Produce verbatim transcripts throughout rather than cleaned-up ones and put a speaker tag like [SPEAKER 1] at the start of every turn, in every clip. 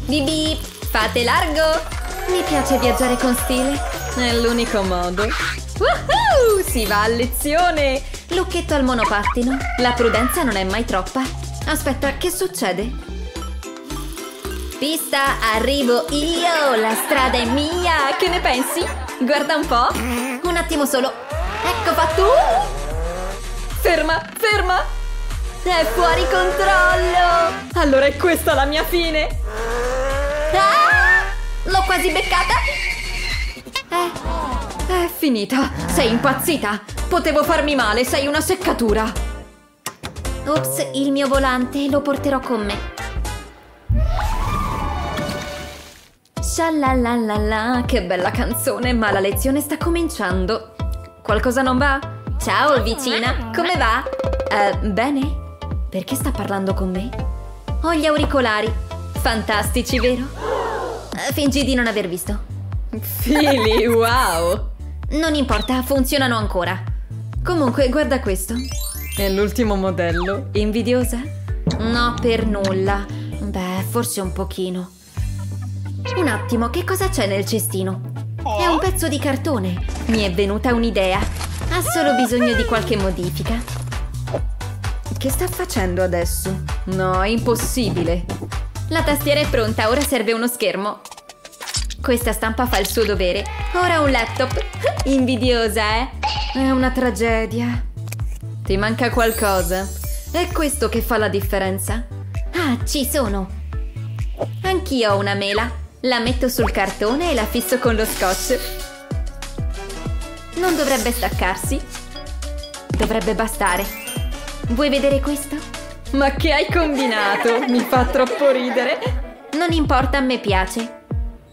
[SPEAKER 1] Bip bip, fate largo! Mi piace viaggiare con stile. È l'unico modo. Woohoo! Si va a lezione! Lucchetto al monopattino. La prudenza non è mai troppa. Aspetta, che succede? Pista, arrivo io! La strada è mia! Che ne pensi? Guarda un po'. Un attimo solo. Ecco fatto! Ferma, ferma! È fuori controllo! Allora è questa la mia fine! Ah! L'ho quasi beccata! Eh, è finita! Sei impazzita! Potevo farmi male, sei una seccatura! Ops, il mio volante, lo porterò con me. Shalalalala, che bella canzone, ma la lezione sta cominciando. Qualcosa non va? Ciao, vicina, come va? Uh, bene? Perché sta parlando con me? Ho gli auricolari. Fantastici, vero? Uh, fingi di non aver visto. Fili, wow! Non importa, funzionano ancora. Comunque, guarda questo. È l'ultimo modello. Invidiosa? No, per nulla. Beh, forse un pochino. Un attimo, che cosa c'è nel cestino? È un pezzo di cartone. Mi è venuta un'idea. Ha solo bisogno di qualche modifica. Che sta facendo adesso? No, è impossibile. La tastiera è pronta, ora serve uno schermo. Questa stampa fa il suo dovere. Ora un laptop. Invidiosa, eh? È una tragedia. Ti manca qualcosa? È questo che fa la differenza. Ah, ci sono. Anch'io ho una mela. La metto sul cartone e la fisso con lo scotch. Non dovrebbe staccarsi. Dovrebbe bastare. Vuoi vedere questo? Ma che hai combinato? Mi fa troppo ridere. Non importa, a me piace.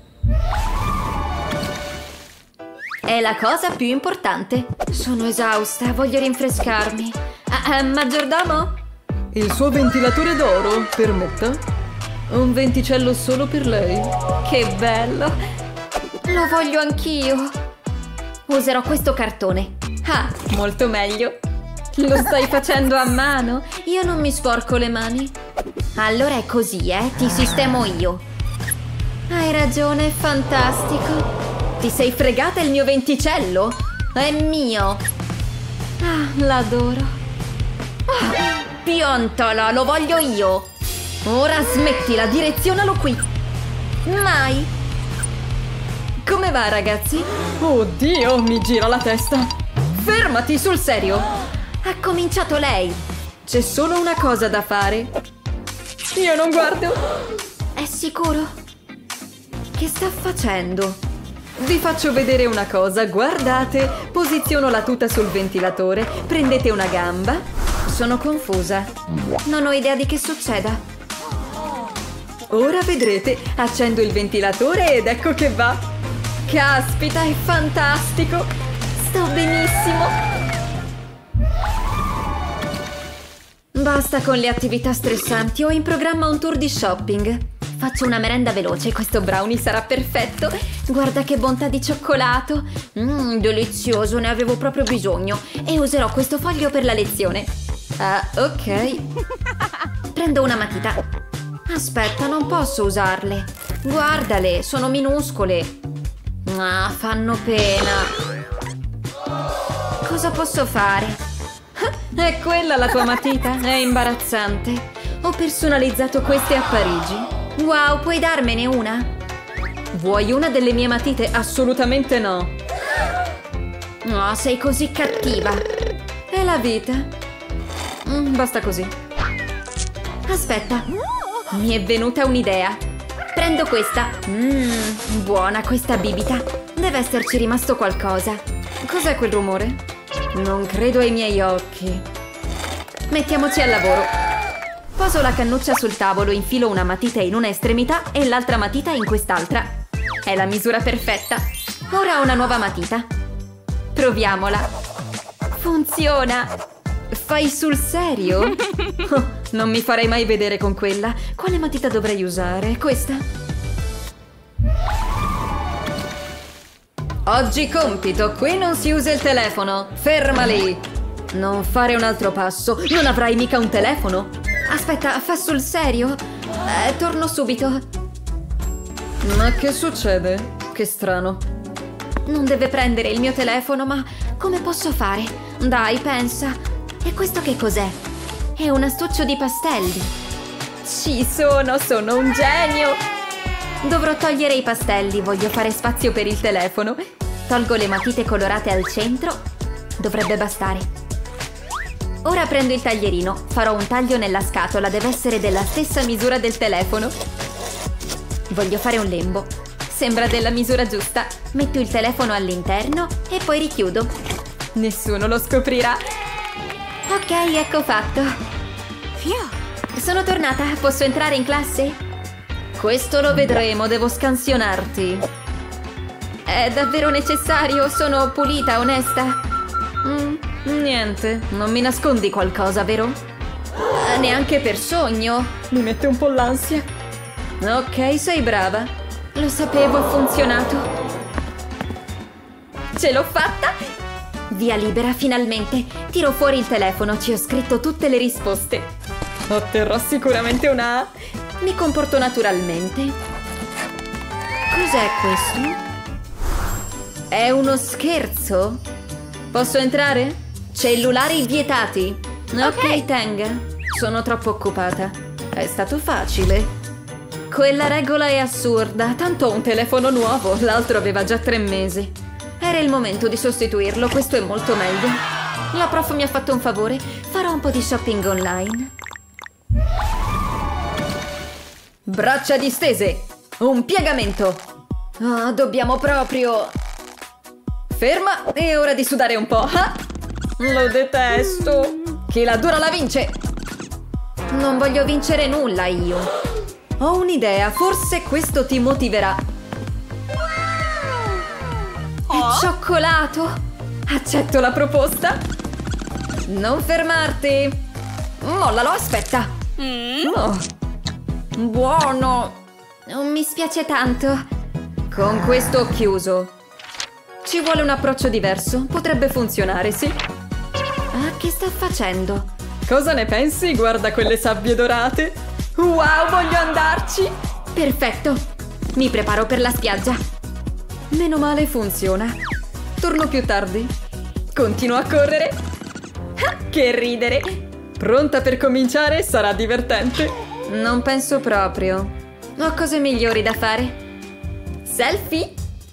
[SPEAKER 1] È la cosa più importante. Sono esausta, voglio rinfrescarmi. Ah, ah, maggiordomo?
[SPEAKER 2] Il suo ventilatore d'oro, permetta? Un venticello solo per lei.
[SPEAKER 1] Che bello! Lo voglio anch'io. Userò questo cartone. Ah, molto meglio. Lo stai facendo a mano? Io non mi sporco le mani. Allora è così, eh? Ti sistemo io. Hai ragione, fantastico. Ti sei fregata il mio venticello? È mio. Ah, l'adoro. Ah, piantala, lo voglio io. Ora smettila, direzionalo qui. Mai. Come va, ragazzi?
[SPEAKER 2] Oddio, mi gira la testa.
[SPEAKER 1] Fermati, sul serio. Ha cominciato lei.
[SPEAKER 2] C'è solo una cosa da fare. Io non guardo.
[SPEAKER 1] È sicuro? Che sta facendo?
[SPEAKER 2] Vi faccio vedere una cosa, guardate. Posiziono la tuta sul ventilatore, prendete una gamba.
[SPEAKER 1] Sono confusa. Non ho idea di che succeda.
[SPEAKER 2] Ora vedrete, accendo il ventilatore ed ecco che va.
[SPEAKER 1] Caspita, è fantastico. Sto benissimo. Basta con le attività stressanti, ho in programma un tour di shopping. Faccio una merenda veloce, questo brownie sarà perfetto. Guarda che bontà di cioccolato. Mmm, delizioso, ne avevo proprio bisogno. E userò questo foglio per la lezione. Ah, ok. Prendo una matita. Aspetta, non posso usarle. Guardale, sono minuscole. Ah, fanno pena. Cosa posso fare? È quella la tua matita? È imbarazzante. Ho personalizzato queste a Parigi. Wow, puoi darmene una?
[SPEAKER 2] Vuoi una delle mie matite? Assolutamente no.
[SPEAKER 1] No, sei così cattiva.
[SPEAKER 2] È la vita. Mm, basta così.
[SPEAKER 1] Aspetta. Mi è venuta un'idea. Prendo questa. Mmm, buona questa bibita. Deve esserci rimasto qualcosa.
[SPEAKER 2] Cos'è quel rumore? Non credo ai miei occhi.
[SPEAKER 1] Mettiamoci al lavoro. Poso la cannuccia sul tavolo, infilo una matita in una estremità e l'altra matita in quest'altra. È la misura perfetta. Ora ho una nuova matita. Proviamola. Funziona. Fai sul serio?
[SPEAKER 2] Oh, non mi farei mai vedere con quella. Quale matita dovrei usare? Questa? Oggi compito, qui non si usa il telefono. Ferma lì. Non fare un altro passo. Non avrai mica un telefono?
[SPEAKER 1] Aspetta, fa sul serio? Eh, torno subito.
[SPEAKER 2] Ma che succede? Che strano.
[SPEAKER 1] Non deve prendere il mio telefono, ma come posso fare? Dai, pensa. E questo che cos'è? È un astuccio di pastelli.
[SPEAKER 2] Ci sono, sono un genio!
[SPEAKER 1] Dovrò togliere i pastelli, voglio fare spazio per il telefono. Tolgo le matite colorate al centro. Dovrebbe bastare. Ora prendo il taglierino, farò un taglio nella scatola, deve essere della stessa misura del telefono. Voglio fare un lembo. Sembra della misura giusta. Metto il telefono all'interno e poi richiudo.
[SPEAKER 2] Nessuno lo scoprirà.
[SPEAKER 1] Ok, ecco fatto. Sono tornata, posso entrare in classe?
[SPEAKER 2] Questo lo vedremo, devo scansionarti.
[SPEAKER 1] È davvero necessario? Sono pulita, onesta?
[SPEAKER 2] Mm, niente, non mi nascondi qualcosa, vero?
[SPEAKER 1] Uh, neanche per sogno.
[SPEAKER 2] Mi mette un po' l'ansia. Ok, sei brava.
[SPEAKER 1] Lo sapevo, ha funzionato. Ce l'ho fatta! Via libera, finalmente. Tiro fuori il telefono, ci ho scritto tutte le risposte.
[SPEAKER 2] Otterrò sicuramente una A.
[SPEAKER 1] Mi comporto naturalmente. Cos'è questo? È uno scherzo?
[SPEAKER 2] Posso entrare?
[SPEAKER 1] Cellulari vietati.
[SPEAKER 2] Ok, okay. Tenga. Sono troppo occupata. È stato facile. Quella regola è assurda. Tanto ho un telefono nuovo, l'altro aveva già tre mesi.
[SPEAKER 1] Era il momento di sostituirlo, questo è molto meglio. La prof mi ha fatto un favore, farò un po' di shopping online.
[SPEAKER 2] Braccia distese. Un piegamento.
[SPEAKER 1] Oh, dobbiamo proprio...
[SPEAKER 2] Ferma, è ora di sudare un po'. Ah, lo detesto. Chi la dura la vince.
[SPEAKER 1] Non voglio vincere nulla io.
[SPEAKER 2] Ho un'idea, forse questo ti motiverà.
[SPEAKER 1] È cioccolato.
[SPEAKER 2] Accetto la proposta. Non fermarti.
[SPEAKER 1] Mollalo, aspetta.
[SPEAKER 2] Mm. Oh. Buono.
[SPEAKER 1] Non mi spiace tanto.
[SPEAKER 2] Con questo ho chiuso. Ci vuole un approccio diverso. Potrebbe funzionare, sì.
[SPEAKER 1] Ah, che sta facendo?
[SPEAKER 2] Cosa ne pensi? Guarda quelle sabbie dorate. Wow, voglio andarci.
[SPEAKER 1] Perfetto. Mi preparo per la spiaggia.
[SPEAKER 2] Meno male funziona. Torno più tardi. Continuo a correre. Ah, che ridere. Pronta per cominciare? Sarà divertente.
[SPEAKER 1] Non penso proprio. Ho cose migliori da fare.
[SPEAKER 2] Selfie?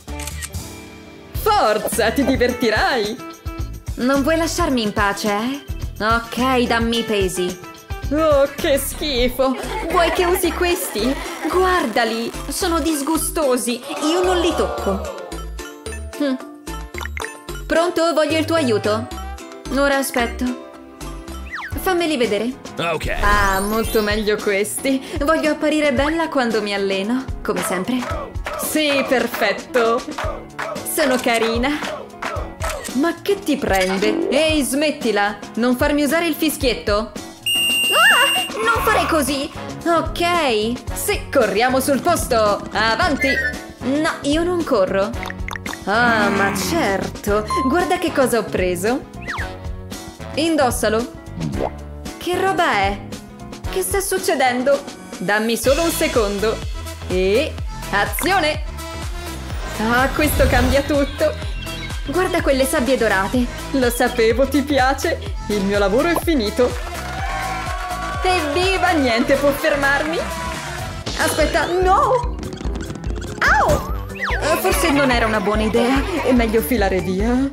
[SPEAKER 2] Forza, ti divertirai.
[SPEAKER 1] Non vuoi lasciarmi in pace, eh? Ok, dammi i pesi.
[SPEAKER 2] Oh, che schifo.
[SPEAKER 1] Vuoi che usi questi? Guardali, sono disgustosi. Io non li tocco. Hm. Pronto? Voglio il tuo aiuto. Ora aspetto. Fammeli vedere.
[SPEAKER 3] Ok.
[SPEAKER 2] Ah, molto meglio questi.
[SPEAKER 1] Voglio apparire bella quando mi alleno, come sempre.
[SPEAKER 2] Sì, perfetto.
[SPEAKER 1] Sono carina.
[SPEAKER 2] Ma che ti prende? Ehi, smettila. Non farmi usare il fischietto.
[SPEAKER 1] Ah, non fare così. Ok.
[SPEAKER 2] Sì, corriamo sul posto. Avanti.
[SPEAKER 1] No, io non corro.
[SPEAKER 2] Ah, ma certo. Guarda che cosa ho preso. Indossalo.
[SPEAKER 1] Che roba è? Che sta succedendo?
[SPEAKER 2] Dammi solo un secondo. E... azione! Ah, questo cambia tutto.
[SPEAKER 1] Guarda quelle sabbie dorate.
[SPEAKER 2] Lo sapevo, ti piace. Il mio lavoro è finito. Evviva, niente può fermarmi. Aspetta, no! Au! Forse non era una buona idea. È meglio filare via.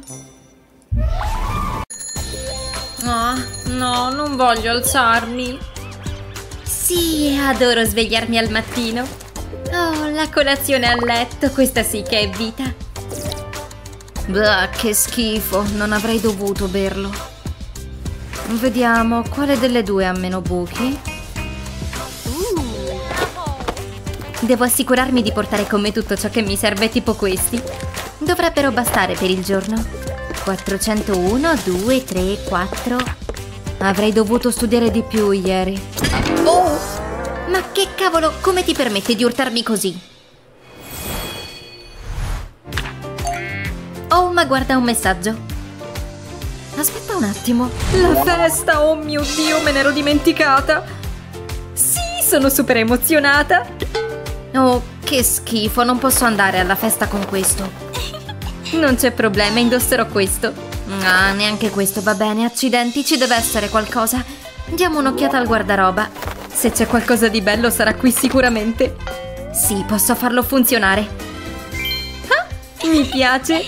[SPEAKER 1] Oh, no, non voglio alzarmi. Sì, adoro svegliarmi al mattino. Oh, la colazione a letto, questa sì che è vita.
[SPEAKER 2] Blah, che schifo, non avrei dovuto berlo. Vediamo, quale delle due ha meno buchi?
[SPEAKER 1] Devo assicurarmi di portare con me tutto ciò che mi serve, tipo questi. Dovrebbero bastare per il giorno. quattrocentouno, due, tre, quattro.
[SPEAKER 2] Avrei dovuto studiare di più ieri.
[SPEAKER 1] Oh! Ma che cavolo, come ti permetti di urtarmi così? Oh, ma guarda un messaggio.
[SPEAKER 2] Aspetta un attimo. La festa, oh mio Dio, me ne ero dimenticata. Sì, sono super emozionata.
[SPEAKER 1] Oh, che schifo, non posso andare alla festa con questo. Non c'è problema, indosserò questo. Ah, neanche questo va bene, accidenti, ci deve essere qualcosa. Diamo un'occhiata al guardaroba. Se c'è qualcosa di bello sarà qui sicuramente. Sì, posso farlo funzionare. Ah, mi piace.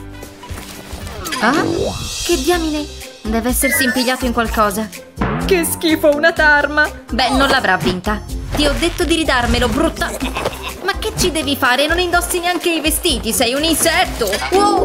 [SPEAKER 1] Ah, che diamine. Deve essersi impigliato in qualcosa.
[SPEAKER 2] Che schifo, una tarma.
[SPEAKER 1] Beh, non l'avrà vinta. Ti ho detto di ridarmelo, brutta. Ma che ci devi fare? Non indossi neanche i vestiti, sei un insetto. Wow.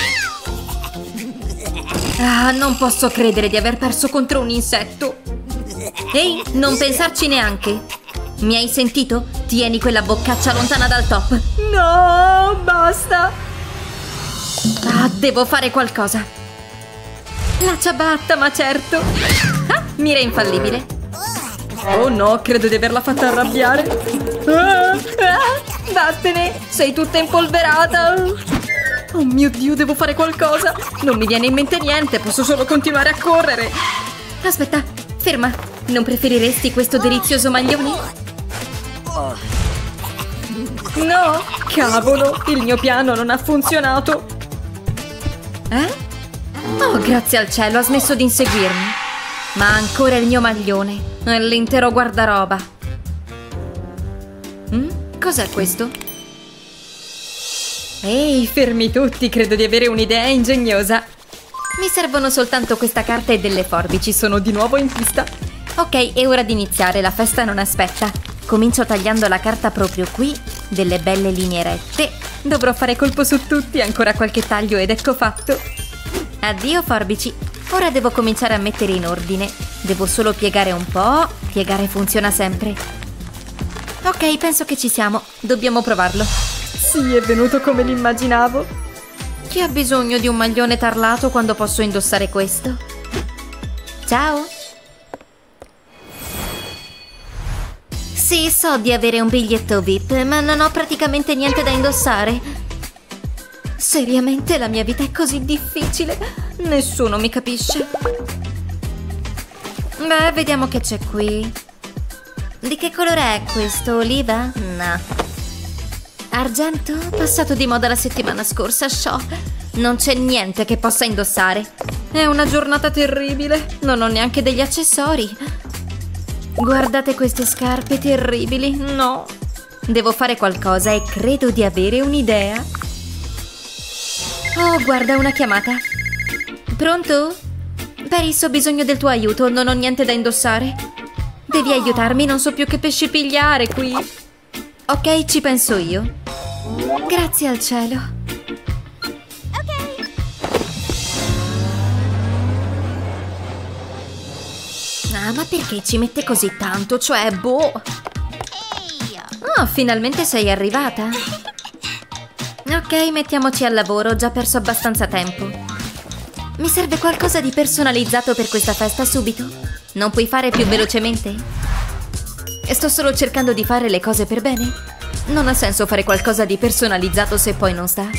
[SPEAKER 1] Ah, non posso credere di aver perso contro un insetto. Ehi, non pensarci neanche. Mi hai sentito? Tieni quella boccaccia lontana dal top.
[SPEAKER 2] No, basta.
[SPEAKER 1] Ah, devo fare qualcosa. La ciabatta, ma certo. Ah, mira infallibile.
[SPEAKER 2] Oh no, credo di averla fatta arrabbiare. Ah, ah,
[SPEAKER 1] vattene, sei tutta impolverata.
[SPEAKER 2] Oh mio Dio, devo fare qualcosa. Non mi viene in mente niente, posso solo continuare a correre.
[SPEAKER 1] Aspetta, ferma. Non preferiresti questo delizioso maglione?
[SPEAKER 2] No, cavolo, il mio piano non ha funzionato.
[SPEAKER 1] Eh? Oh, grazie al cielo, ha smesso di inseguirmi. Ma ancora il mio maglione e l'intero guardaroba. Mm? Cos'è questo?
[SPEAKER 2] Ehi, fermi tutti, credo di avere un'idea ingegnosa.
[SPEAKER 1] Mi servono soltanto questa carta e delle forbici,
[SPEAKER 2] Sono di nuovo in pista.
[SPEAKER 1] Ok, è ora di iniziare, la festa non aspetta. Comincio tagliando la carta proprio qui, delle belle linee rette.
[SPEAKER 2] Dovrò fare colpo su tutti, ancora qualche taglio ed ecco fatto.
[SPEAKER 1] Addio forbici. Ora devo cominciare a mettere in ordine. Devo solo piegare un po'. Piegare funziona sempre. Ok, penso che ci siamo. Dobbiamo provarlo.
[SPEAKER 2] Sì, è venuto come l'immaginavo.
[SPEAKER 1] Chi ha bisogno di un maglione tarlato quando posso indossare questo? Ciao! Sì, so di avere un biglietto V I P, ma non ho praticamente niente da indossare. Seriamente la mia vita è così difficile? Nessuno mi capisce. Beh, vediamo che c'è qui. Di che colore è questo? Oliva? No. Argento? Passato di moda la settimana scorsa, show. Non c'è niente che possa indossare. È una giornata terribile. Non ho neanche degli accessori. Guardate queste scarpe terribili. No. Devo fare qualcosa e credo di avere un'idea. Oh, guarda, una chiamata. Pronto? Paris, ho bisogno del tuo aiuto. Non ho niente da indossare. Devi aiutarmi, non so più che pesci pigliare qui. Ok, ci penso io. Grazie al cielo. Ah, ma perché ci mette così tanto? Cioè, boh. Oh, finalmente sei arrivata. Ok, mettiamoci al lavoro, ho già perso abbastanza tempo. Mi serve qualcosa di personalizzato per questa festa subito. Non puoi fare più velocemente? Sto solo cercando di fare le cose per bene. Non ha senso fare qualcosa di personalizzato se poi non sta.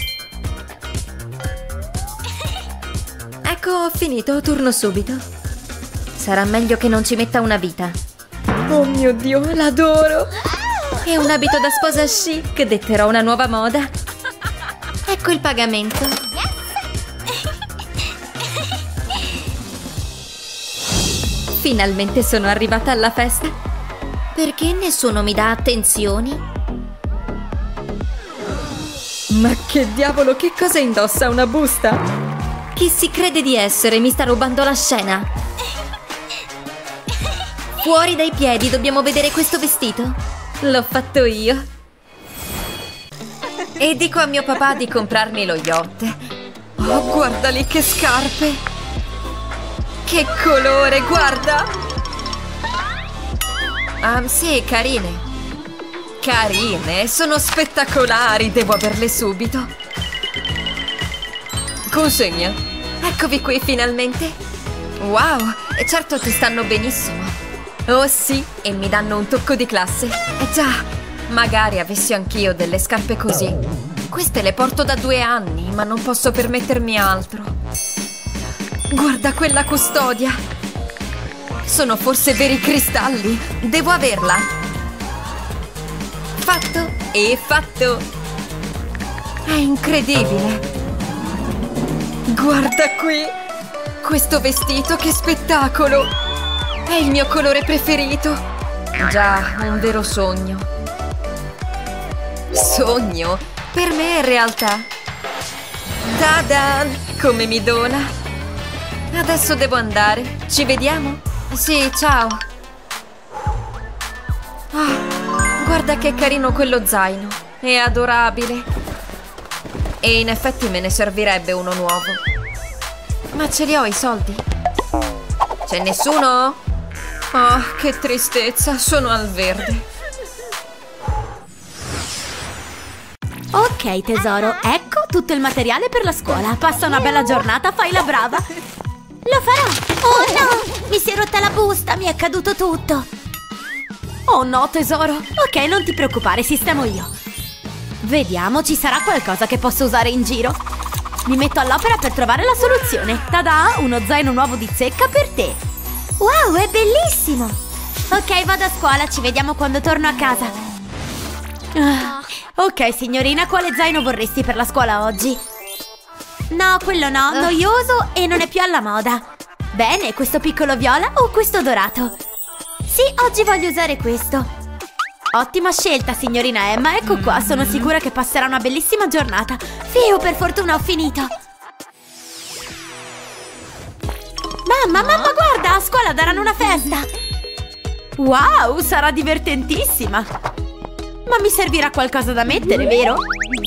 [SPEAKER 1] Ecco, ho finito, torno subito. Sarà meglio che non ci metta una vita.
[SPEAKER 2] Oh mio Dio, l'adoro!
[SPEAKER 1] È un abito da sposa chic, detterò una nuova moda. Ecco il pagamento. Finalmente sono arrivata alla festa. Perché nessuno mi dà attenzioni?
[SPEAKER 2] Ma che diavolo, che cosa indossa? Una busta?
[SPEAKER 1] Chi si crede di essere? Mi sta rubando la scena. Fuori dai piedi, dobbiamo vedere questo vestito. L'ho fatto io. E dico a mio papà di comprarmi lo yacht. Oh, guarda lì che scarpe! Che colore, guarda! Ah, sì, carine. Carine, sono spettacolari, devo averle subito.
[SPEAKER 2] Consegna.
[SPEAKER 1] Eccovi qui finalmente. Wow, e certo ti stanno benissimo. Oh sì, e mi danno un tocco di classe. Eh già, magari avessi anch'io delle scarpe così. Queste le porto da due anni, ma non posso permettermi altro. Guarda quella custodia. Sono forse veri cristalli. Devo averla. Fatto e fatto! È incredibile!
[SPEAKER 2] Guarda qui! Questo vestito, che spettacolo! È il mio colore preferito! Già, un vero sogno. Sogno? Per me è realtà. Ta-da! Come mi dona! Adesso devo andare. Ci vediamo? Sì, ciao! Ah, guarda che carino quello zaino! È adorabile! E in effetti me ne servirebbe uno nuovo. Ma ce li ho i soldi? C'è nessuno? Oh, che tristezza, sono al verde.
[SPEAKER 3] Ok tesoro, ecco tutto il materiale per la scuola. Passa una bella giornata, fai la brava. Lo farò. Oh no, mi si è rotta la busta, mi è caduto tutto. Oh no tesoro. Ok, non ti preoccupare, sistemo io. Vediamo, ci sarà qualcosa che posso usare in giro. Mi metto all'opera per trovare la soluzione. Tada, uno zaino nuovo di zecca per te. Wow, è bellissimo. Ok, vado a scuola, ci vediamo quando torno a casa. Ah, ok signorina, quale zaino vorresti per la scuola oggi? No, quello no, noioso e non è più alla moda. Bene, questo piccolo viola o questo dorato? Sì, oggi voglio usare questo. Ottima scelta, signorina Emma. Ecco qua, sono sicura che passerà una bellissima giornata. Fiu, per fortuna ho finito. Mamma, mamma, guarda, a scuola daranno una festa. Wow, sarà divertentissima. Ma mi servirà qualcosa da mettere, vero?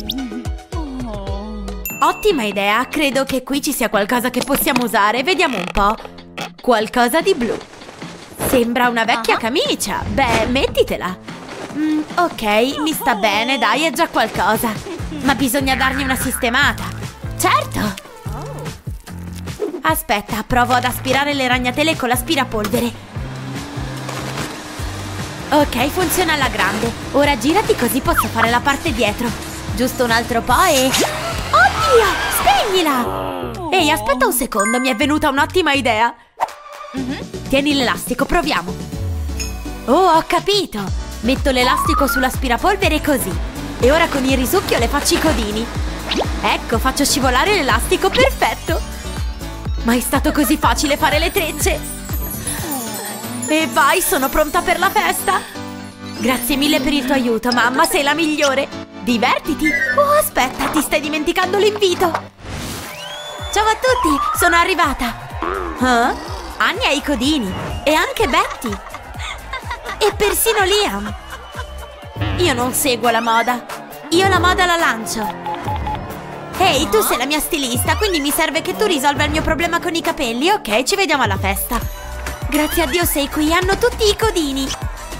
[SPEAKER 3] Ottima idea, credo che qui ci sia qualcosa che possiamo usare. Vediamo un po'. Qualcosa di blu. Sembra una vecchia camicia. Beh, mettitela. Mm, ok, mi sta bene, dai, è già qualcosa. Ma bisogna dargli una sistemata. Certo. Aspetta, provo ad aspirare le ragnatele con l'aspirapolvere. Ok, funziona alla grande. Ora girati così posso fare la parte dietro. Giusto un altro po' e... Oddio, spegnila! Ehi, aspetta un secondo, mi è venuta un'ottima idea. Tieni l'elastico, proviamo. Oh, ho capito. Metto l'elastico sull'aspirapolvere così. E ora con il risucchio le faccio i codini. Ecco, faccio scivolare l'elastico, perfetto. Ma è stato così facile fare le trecce. E vai, sono pronta per la festa. Grazie mille per il tuo aiuto, mamma, sei la migliore. Divertiti. Oh, aspetta, ti stai dimenticando l'invito. Ciao a tutti, sono arrivata. Huh? Annie ha i codini. E anche Betty. E persino Liam. Io non seguo la moda. Io la moda la lancio. Ehi, tu sei la mia stilista, quindi mi serve che tu risolva il mio problema con i capelli. Ok, ci vediamo alla festa. Grazie a Dio sei qui, hanno tutti i codini.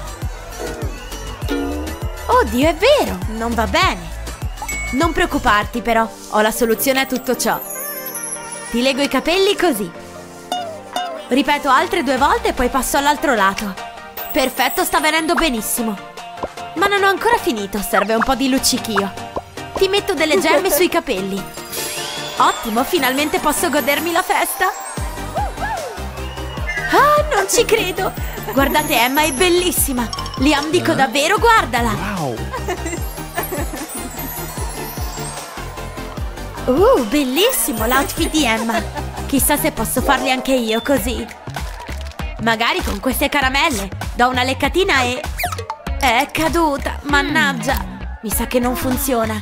[SPEAKER 3] Oddio, è vero, non va bene. Non preoccuparti però, ho la soluzione a tutto ciò. Ti lego i capelli così. Ripeto altre due volte e poi passo all'altro lato. Perfetto, sta venendo benissimo. Ma non ho ancora finito, serve un po' di luccichio. Ti metto delle gemme sui capelli. Ottimo, finalmente posso godermi la festa. Ah, non ci credo. Guardate, Emma è bellissima. Liam, dico davvero, guardala. Uh, bellissimo l'outfit di Emma. Chissà se posso farli anche io così. Magari con queste caramelle. Do una leccatina e... È caduta, mannaggia. Mi sa che non funziona.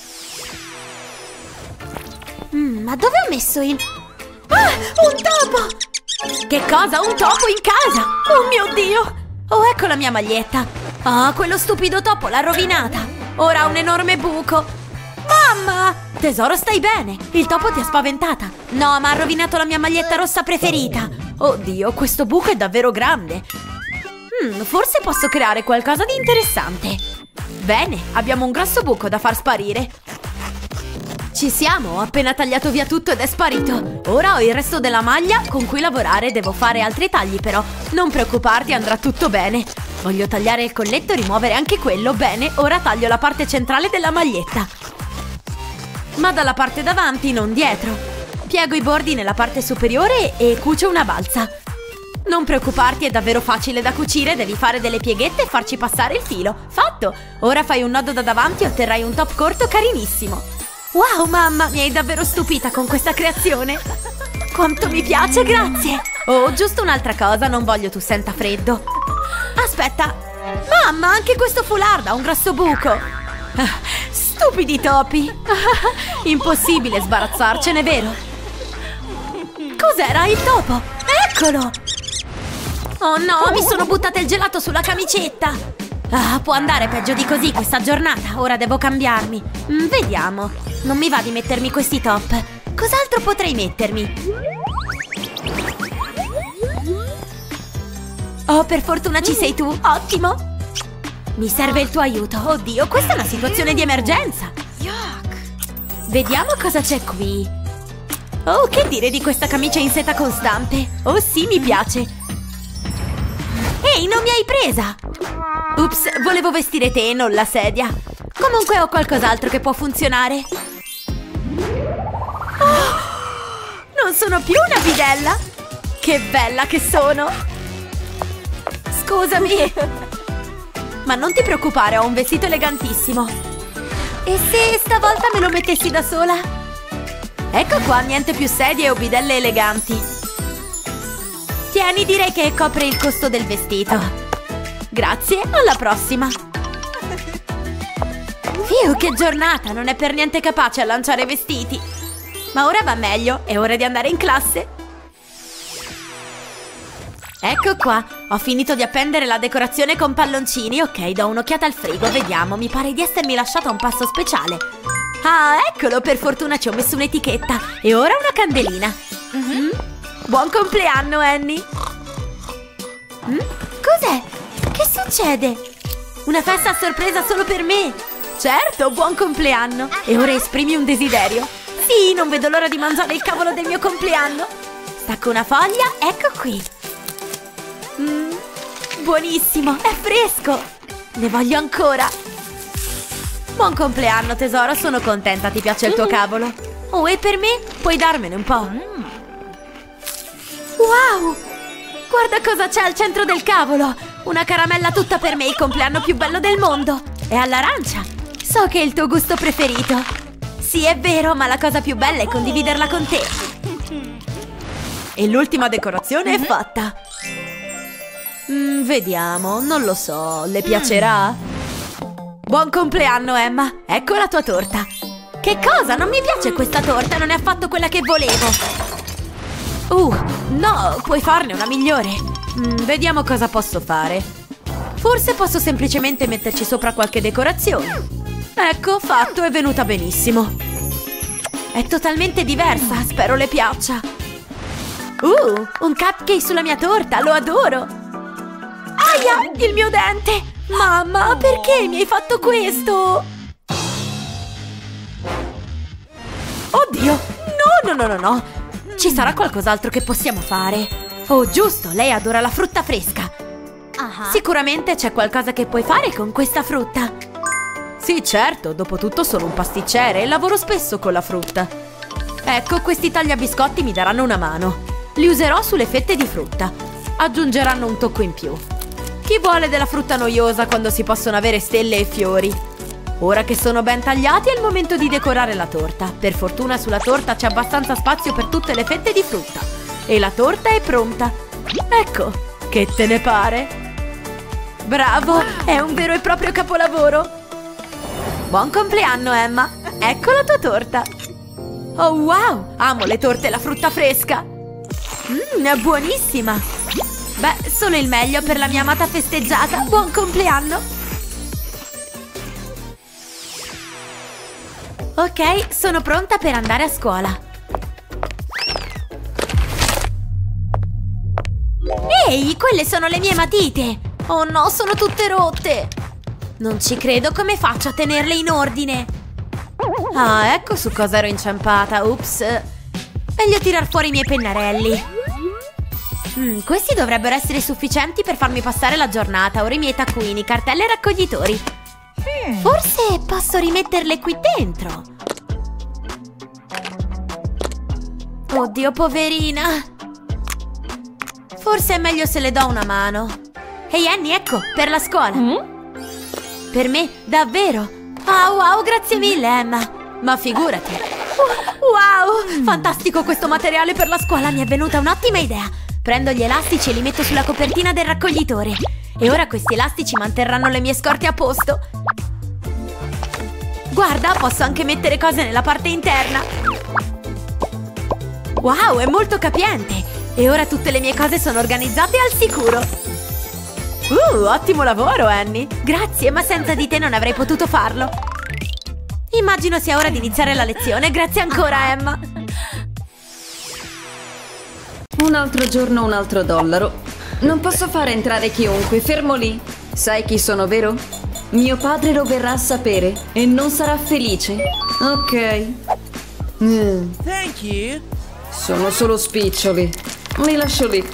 [SPEAKER 3] mm, Ma dove ho messo il... Ah, un topo! Che cosa? Un topo in casa? Oh mio Dio! Oh, ecco la mia maglietta. Ah, quello stupido topo l'ha rovinata. Ora ha un enorme buco. Mamma! Tesoro, stai bene? Il topo ti ha spaventata. No, ma ha rovinato la mia maglietta rossa preferita. Oddio, questo buco è davvero grande. Hmm, forse posso creare qualcosa di interessante. Bene, abbiamo un grosso buco da far sparire. Ci siamo, ho appena tagliato via tutto ed è sparito. Ora ho il resto della maglia con cui lavorare, devo fare altri tagli però. Non preoccuparti, andrà tutto bene. Voglio tagliare il colletto e rimuovere anche quello. Bene, ora taglio la parte centrale della maglietta. Ma dalla parte davanti, non dietro. Piego i bordi nella parte superiore e cucio una balza. Non preoccuparti, è davvero facile da cucire. Devi fare delle pieghette e farci passare il filo. Fatto! Ora fai un nodo da davanti e otterrai un top corto carinissimo. Wow, mamma, mi hai davvero stupita con questa creazione. Quanto mi piace, grazie. Oh, giusto un'altra cosa, non voglio tu senta freddo. Aspetta. Mamma, anche questo foulard ha un grosso buco. Ah, stupidi topi. Impossibile sbarazzarcene, vero? Cos'era il topo? Eccolo! Oh no, mi sono buttata il gelato sulla camicetta. Ah, può andare peggio di così questa giornata. Ora devo cambiarmi. Mm, vediamo. Non mi va di mettermi questi top. Cos'altro potrei mettermi? Oh, per fortuna ci sei tu. Ottimo. Mi serve il tuo aiuto. Oddio, questa è una situazione di emergenza. Vediamo cosa c'è qui. Oh, che dire di questa camicia in seta con stampe? Oh sì, mi piace. Ehi, non mi hai presa! Ups, volevo vestire te e non la sedia. Comunque ho qualcos'altro che può funzionare. Oh, non sono più una bidella! Che bella che sono! Scusami! Ma non ti preoccupare, ho un vestito elegantissimo. E se stavolta me lo mettessi da sola? Ecco qua, niente più sedie o bidelle eleganti. Tieni, direi che copre il costo del vestito. Grazie, alla prossima. Fiu, che giornata, non è per niente capace a lanciare vestiti. Ma ora va meglio, è ora di andare in classe. Ecco qua, ho finito di appendere la decorazione con palloncini. Ok, do un'occhiata al frigo, vediamo, mi pare di essermi lasciata un pasto speciale. Ah, eccolo, per fortuna ci ho messo un'etichetta. E ora una candelina. Mm-hmm. Buon compleanno, Annie. Mm? Cos'è? Che succede? Una festa a sorpresa solo per me? Certo, buon compleanno. E ora esprimi un desiderio. Sì, non vedo l'ora di mangiare il cavolo del mio compleanno. Stacco una foglia, ecco qui. Mm, buonissimo, è fresco. Ne voglio ancora. Buon compleanno, tesoro, sono contenta, ti piace il tuo cavolo. Oh, e per me? Puoi darmene un po'? Wow! Guarda cosa c'è al centro del cavolo. Una caramella tutta per me, il compleanno più bello del mondo. È all'arancia. So che è il tuo gusto preferito. Sì, è vero, ma la cosa più bella è condividerla con te. E l'ultima decorazione è fatta. Mm, vediamo, non lo so, le piacerà? Buon compleanno, Emma, ecco la tua torta. Che cosa? Non mi piace questa torta, non è affatto quella che volevo. Uh, no, puoi farne una migliore. Mm, vediamo cosa posso fare. Forse posso semplicemente metterci sopra qualche decorazione. Ecco, fatto, è venuta benissimo. È totalmente diversa, spero le piaccia. Uh, un cupcake sulla mia torta, lo adoro. Aia, il mio dente! Mamma, perché mi hai fatto questo? Oddio, no, no, no, no, no. Ci sarà qualcos'altro che possiamo fare. Oh, giusto, lei adora la frutta fresca. Uh-huh. Sicuramente c'è qualcosa che puoi fare con questa frutta. Sì, certo, dopotutto sono un pasticcere e lavoro spesso con la frutta. Ecco, questi tagliabiscotti mi daranno una mano. Li userò sulle fette di frutta. Aggiungeranno un tocco in più. Chi vuole della frutta noiosa quando si possono avere stelle e fiori? Ora che sono ben tagliati è il momento di decorare la torta. Per fortuna sulla torta c'è abbastanza spazio per tutte le fette di frutta. E la torta è pronta. Ecco, che te ne pare? Bravo, è un vero e proprio capolavoro. Buon compleanno, Emma. Ecco la tua torta. Oh wow, amo le torte e la frutta fresca. Mmm, è buonissima. Beh, solo il meglio per la mia amata festeggiata. Buon compleanno. Ok, sono pronta per andare a scuola. Ehi, quelle sono le mie matite. Oh no, sono tutte rotte. Non ci credo, come faccio a tenerle in ordine? Ah, ecco su cosa ero inciampata. Ups. Meglio tirar fuori i miei pennarelli. Mm, questi dovrebbero essere sufficienti per farmi passare la giornata. Ora i miei taccuini, cartelle e raccoglitori. Forse posso rimetterle qui dentro. Oddio, poverina. Forse è meglio se le do una mano. Ehi Annie, ecco, per la scuola.
[SPEAKER 2] Mm?
[SPEAKER 3] Per me, davvero. Ah, wow, grazie mille Emma. Ma figurati. Wow, fantastico questo materiale per la scuola. Mi è venuta un'ottima idea. Prendo gli elastici e li metto sulla copertina del raccoglitore. E ora questi elastici manterranno le mie scorte a posto. Guarda, posso anche mettere cose nella parte interna. Wow, è molto capiente. E ora tutte le mie cose sono organizzate al sicuro. Uh, ottimo lavoro, Annie. Grazie, ma senza di te non avrei potuto farlo. Immagino sia ora di iniziare la lezione. Grazie ancora, Emma.
[SPEAKER 1] Un altro giorno, un altro dollaro. Non posso fare entrare chiunque, fermo lì. Sai chi sono, vero? Mio padre lo verrà a sapere e non sarà felice. Ok. Mm.
[SPEAKER 4] Thank you.
[SPEAKER 1] Sono solo spiccioli. Li lascio lì.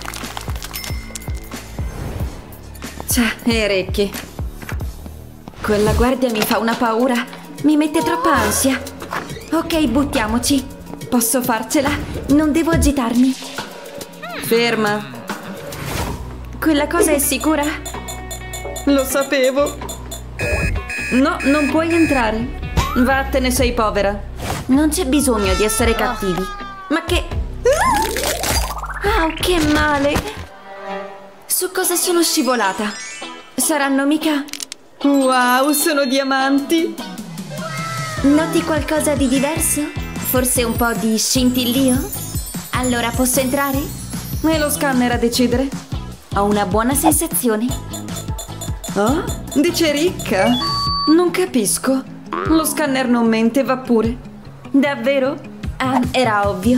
[SPEAKER 1] Ciao, e orecchie. Quella guardia mi fa una paura. Mi mette troppa ansia. Ok, buttiamoci. Posso farcela. Non devo agitarmi. Ferma. Quella cosa è sicura? Lo sapevo. No, non puoi entrare. Vattene, sei povera. Non c'è bisogno di essere cattivi. Ma che... Ah, che male. Su cosa sono scivolata? Saranno mica... Wow, sono diamanti. Noti qualcosa di diverso? Forse un po' di scintillio? Allora posso entrare? È lo scanner a decidere. Ho una buona sensazione. Oh? Dice ricca? Non capisco. Lo scanner non mente, va pure. Davvero? Ah, era ovvio.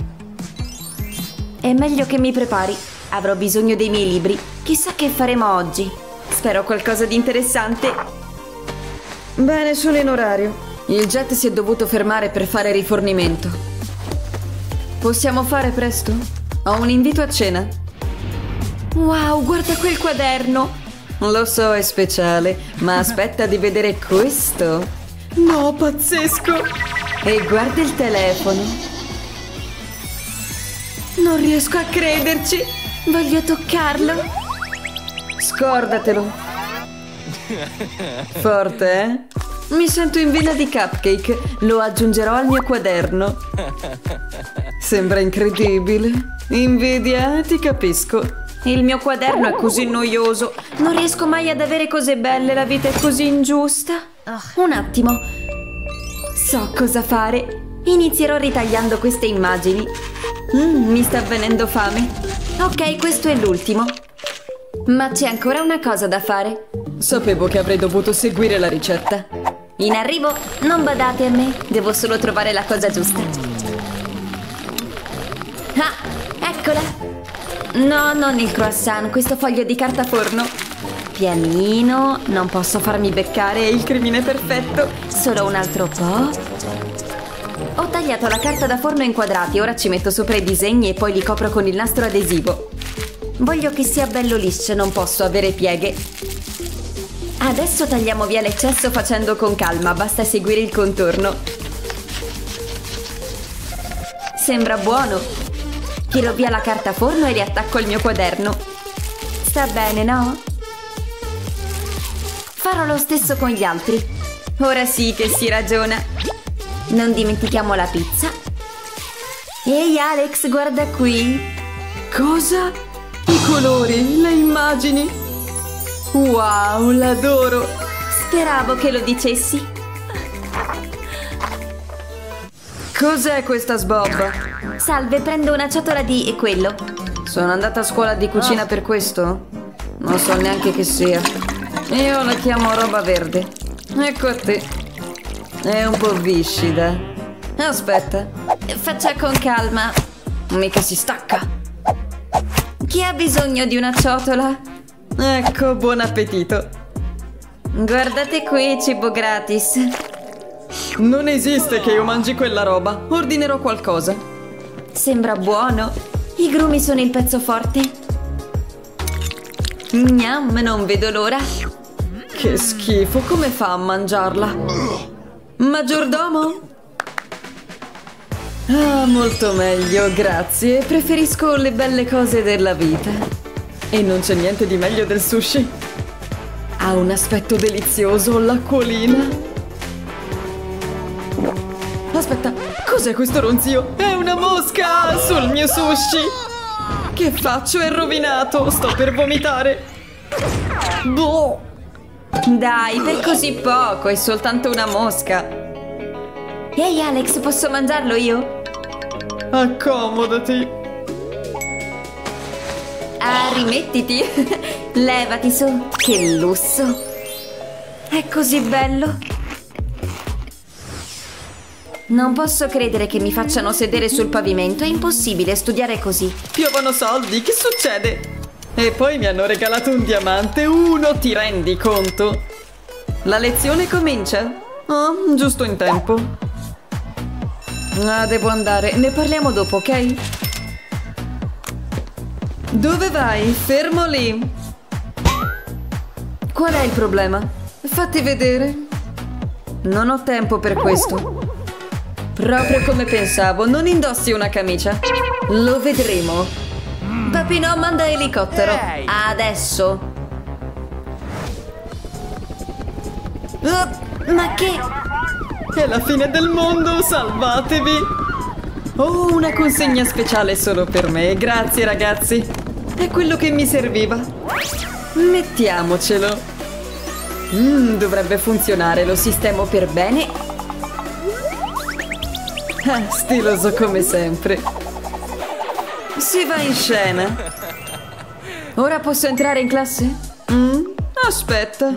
[SPEAKER 1] È meglio che mi prepari. Avrò bisogno dei miei libri. Chissà che faremo oggi. Spero qualcosa di interessante. Bene, sono in orario. Il jet si è dovuto fermare per fare rifornimento. Possiamo fare presto? Ho un invito a cena. Wow, guarda quel quaderno! Lo so, è speciale, ma aspetta di vedere questo! No, pazzesco! E guarda il telefono! Non riesco a crederci! Voglio toccarlo! Scordatelo! Forte, eh? Mi sento in vena di cupcake. Lo aggiungerò al mio quaderno. Sembra incredibile. Invidia, ti capisco. Il mio quaderno è così noioso. Non riesco mai ad avere cose belle. La vita è così ingiusta. Un attimo. So cosa fare. Inizierò ritagliando queste immagini. Mm, mi sta venendo fame. Ok, questo è l'ultimo. Ma c'è ancora una cosa da fare. Sapevo che avrei dovuto seguire la ricetta. In arrivo, non badate a me. Devo solo trovare la cosa giusta. Ah, eccola. No, non il croissant, questo foglio di carta forno. Pianino, non posso farmi beccare, è il crimine perfetto. Solo un altro po'. Ho tagliato la carta da forno in quadrati, ora ci metto sopra i disegni e poi li copro con il nastro adesivo. Voglio che sia bello liscio, non posso avere pieghe. Adesso tagliamo via l'eccesso facendo con calma, basta seguire il contorno. Sembra buono. Tiro via la carta forno e riattacco il mio quaderno. Sta bene, no? Farò lo stesso con gli altri. Ora sì che si ragiona. Non dimentichiamo la pizza. Ehi Alex, guarda qui. Cosa? I colori, le immagini. Wow, l'adoro. Speravo che lo dicessi. Cos'è questa sbobba? Salve, prendo una ciotola di... e quello. Sono andata a scuola di cucina per questo? Non so neanche che sia. Io la chiamo roba verde. Ecco a te. È un po' viscida. Aspetta. Faccia con calma. Mica si stacca. Chi ha bisogno di una ciotola? Ecco, buon appetito. Guardate qui, cibo gratis. Non esiste che io mangi quella roba. Ordinerò qualcosa. Sembra buono. I grumi sono il pezzo forte. Gnam, non vedo l'ora. Che schifo, come fa a mangiarla? Maggiordomo? Ah, molto meglio, grazie. Preferisco le belle cose della vita. E non c'è niente di meglio del sushi. Ha un aspetto delizioso, l'acquolina. Aspetta, cos'è questo ronzio? È una mosca sul mio sushi! Che faccio? È rovinato! Sto per vomitare! Boh! Dai, per così poco, è soltanto una mosca! Ehi Alex, posso mangiarlo io? Accomodati! Ah, rimettiti! Levati su! Che lusso! È così bello! Non posso credere che mi facciano sedere sul pavimento, è impossibile studiare così. Piovono soldi, che succede? E poi mi hanno regalato un diamante, uno, ti rendi conto? La lezione comincia? Oh, giusto in tempo. Ah, devo andare, ne parliamo dopo, ok? Dove vai? Fermo lì. Qual è il problema? Fatti vedere. Non ho tempo per questo. Proprio come pensavo, non indossi una camicia? Lo vedremo. Papino, manda elicottero. Adesso. Oh, ma che... È la fine del mondo, salvatevi. Oh, una consegna speciale solo per me. Grazie, ragazzi. È quello che mi serviva. Mettiamocelo. Mm, dovrebbe funzionare, lo sistemo per bene. Ah, stiloso come sempre. Si va in scena. Ora posso entrare in classe? Mm? Aspetta.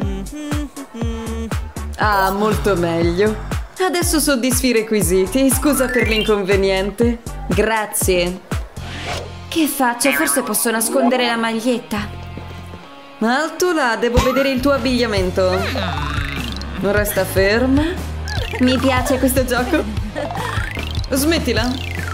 [SPEAKER 1] Ah, molto meglio. Adesso soddisfi i requisiti. Scusa per l'inconveniente. Grazie. Che faccio? Forse posso nascondere la maglietta. Alto là, devo vedere il tuo abbigliamento. Resta ferma. Mi piace questo gioco. Smettila.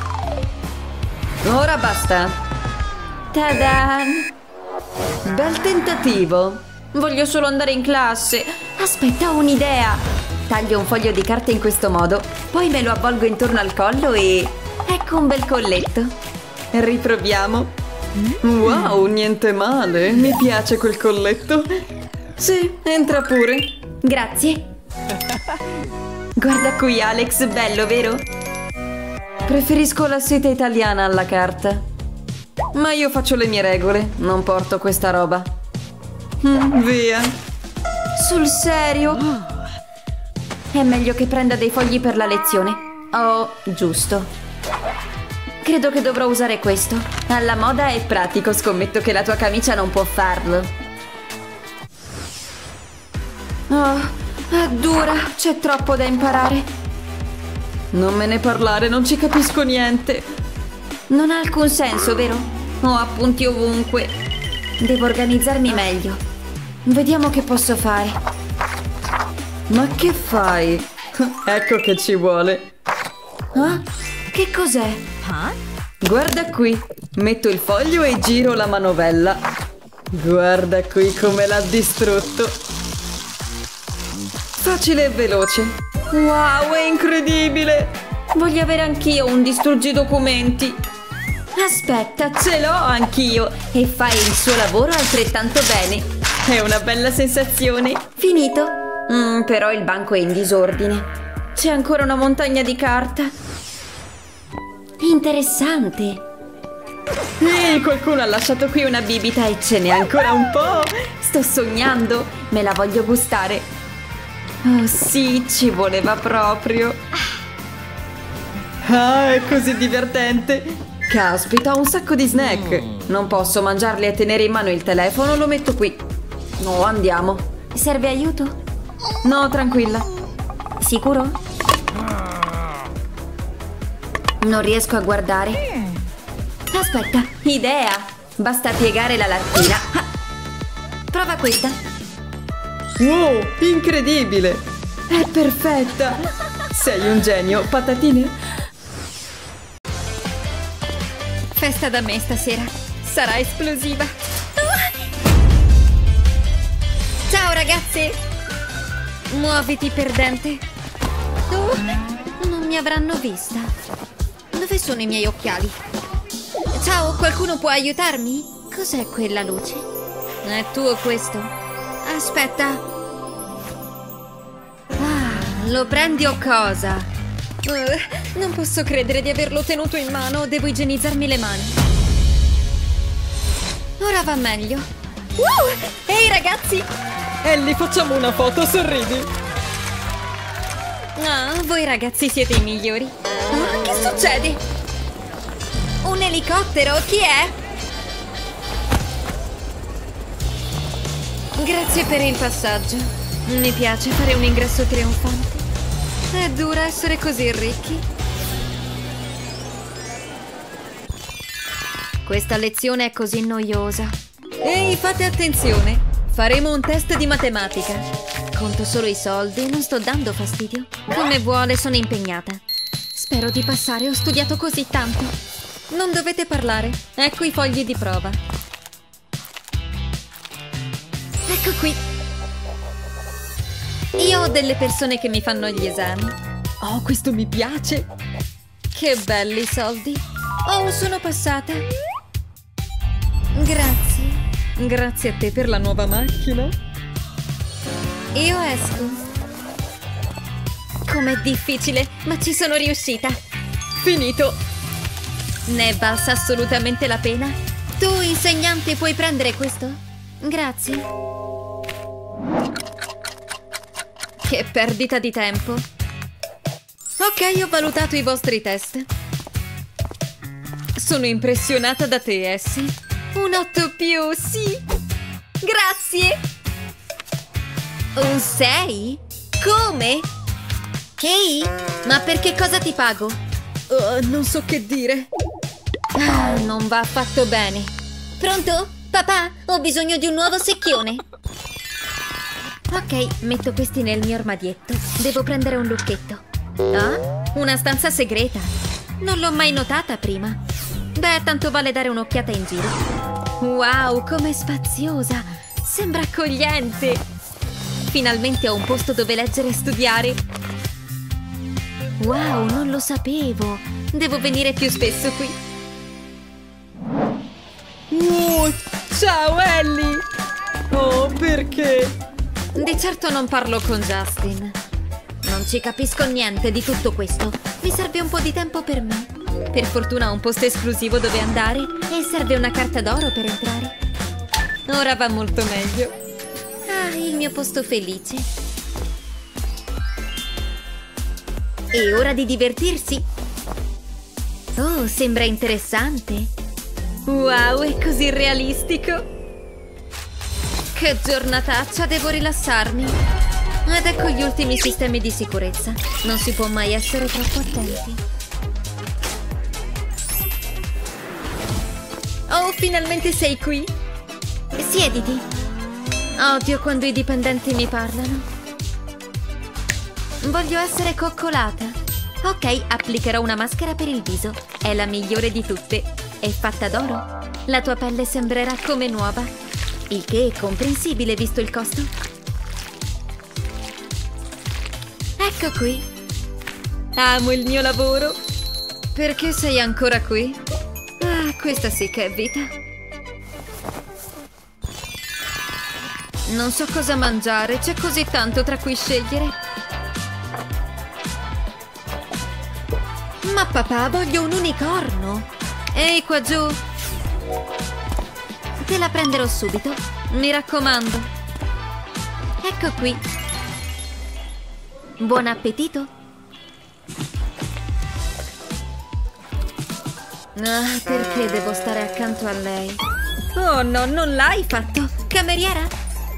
[SPEAKER 1] Ora basta. Ta-dan! Bel tentativo. Voglio solo andare in classe. Aspetta, ho un'idea. Taglio un foglio di carta in questo modo, poi me lo avvolgo intorno al collo e... ecco un bel colletto. Riproviamo. Wow, niente male. Mi piace quel colletto. Sì, entra pure. Grazie. Guarda qui, Alex, bello, vero? Preferisco la seta italiana alla carta. Ma io faccio le mie regole, non porto questa roba. Mm, via. Sul serio? È meglio che prenda dei fogli per la lezione. Oh, giusto. Credo che dovrò usare questo. Alla moda è pratico, scommetto che la tua camicia non può farlo. Oh, è dura, c'è troppo da imparare. Non me ne parlare, non ci capisco niente. Non ha alcun senso, vero? Ho appunti ovunque. Devo organizzarmi meglio. Vediamo che posso fare. Ma che fai? Ecco che ci vuole. Ah, che cos'è? Guarda qui. Metto il foglio e giro la manovella. Guarda qui come l'ha distrutto. Facile e veloce. Wow, è incredibile. Voglio avere anch'io un distruggi documenti. Aspetta, ce l'ho anch'io. E fai il suo lavoro altrettanto bene. È una bella sensazione. Finito. Mm, però il banco è in disordine. C'è ancora una montagna di carta. Interessante. Ehi, qualcuno ha lasciato qui una bibita e ce n'è ancora un po'. Sto sognando. Me la voglio gustare. Oh sì, ci voleva proprio. Ah, è così divertente. Caspita, ho un sacco di snack. Non posso mangiarli e tenere in mano il telefono, lo metto qui. No, andiamo. Serve aiuto? No, tranquilla. Sicuro? Non riesco a guardare. Aspetta, idea. Basta piegare la lattina. Ah, prova questa. Wow, incredibile. È perfetta. Sei un genio, patatine. Festa da me stasera. Sarà esplosiva. Ciao ragazze. Muoviti, perdente. Oh, non mi avranno vista. Dove sono i miei occhiali? Ciao, qualcuno può aiutarmi? Cos'è quella luce? È tuo questo? Aspetta. Ah, lo prendi o cosa? Uh, non posso credere di averlo tenuto in mano. Devo igienizzarmi le mani. Ora va meglio. Uh, ehi ragazzi!
[SPEAKER 2] Ellie, facciamo una foto, sorridi.
[SPEAKER 1] Ah, voi ragazzi siete i migliori. Ah, che succede? Un elicottero? Chi è? Grazie per il passaggio. Mi piace fare un ingresso trionfante. È dura essere così ricchi. Questa lezione è così noiosa. Ehi, fate attenzione. Faremo un test di matematica. Conto solo i soldi, non sto dando fastidio. Come vuole, sono impegnata. Spero di passare, ho studiato così tanto. Non dovete parlare. Ecco i fogli di prova. Ecco qui. Io ho delle persone che mi fanno gli esami.
[SPEAKER 2] Oh, questo mi piace.
[SPEAKER 1] Che belli soldi. Oh, sono passata. Grazie.
[SPEAKER 2] Grazie a te per la nuova macchina.
[SPEAKER 1] Io esco. Com'è difficile, ma ci sono riuscita.
[SPEAKER 2] Finito.
[SPEAKER 1] Ne è valsa assolutamente la pena. Tu, insegnante, puoi prendere questo? Grazie. Che perdita di tempo. Ok, ho valutato i vostri test. Sono impressionata da te, Essie. Un otto più, sì. Grazie. Un sei? Come? Ehi, ma per che cosa ti pago?
[SPEAKER 2] Uh, non so che dire.
[SPEAKER 1] Ah, non va affatto bene. Pronto? Papà, ho bisogno di un nuovo secchione. Ok, metto questi nel mio armadietto. Devo prendere un lucchetto. Ah? Una stanza segreta. Non l'ho mai notata prima. Beh, tanto vale dare un'occhiata in giro. Wow, com'è spaziosa! Sembra accogliente! Finalmente ho un posto dove leggere e studiare. Wow, non lo sapevo. Devo venire più spesso qui.
[SPEAKER 2] Uh, ciao, Ellie! Oh, perché?
[SPEAKER 1] Di certo non parlo con Justin. Non ci capisco niente di tutto questo. Mi serve un po' di tempo per me. Per fortuna ho un posto esclusivo dove andare e serve una carta d'oro per entrare. Ora va molto meglio. Ah, il mio posto felice. È ora di divertirsi. Oh, sembra interessante. Wow, è così realistico. Che giornataccia, devo rilassarmi. Ed ecco gli ultimi sistemi di sicurezza. Non si può mai essere troppo attenti. Oh, finalmente sei qui. Siediti. Odio quando i dipendenti mi parlano. Voglio essere coccolata. Ok, applicherò una maschera per il viso. È la migliore di tutte. È fatta d'oro. La tua pelle sembrerà come nuova. Il che è comprensibile visto il costo. Ecco qui. Amo il mio lavoro. Perché sei ancora qui? Ah, questa sì che è vita. Non so cosa mangiare, c'è così tanto tra cui scegliere. Ma papà, voglio un unicorno. Ehi, qua giù. Te la prenderò subito, mi raccomando. Ecco qui. Buon appetito. Ah, perché devo stare accanto a lei? Oh no, non l'hai fatto! Cameriera?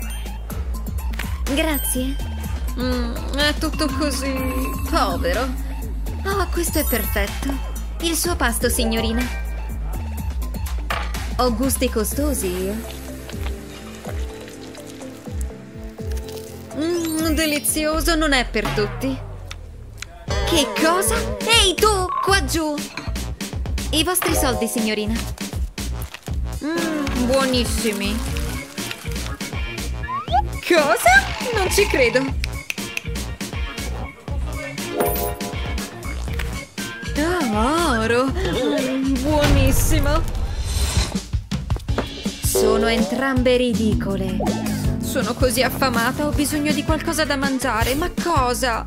[SPEAKER 1] Grazie. Mm, è tutto così povero. Oh, questo è perfetto. Il suo pasto, signorina. Ho gusti costosi io. Mm, delizioso, non è per tutti. Che cosa? Ehi tu, qua giù! I vostri soldi, signorina. Mm, buonissimi. Cosa? Non ci credo. Oh, d'oro. Mm, buonissimo. Sono entrambe ridicole. Sono così affamata, ho bisogno di qualcosa da mangiare. Ma cosa?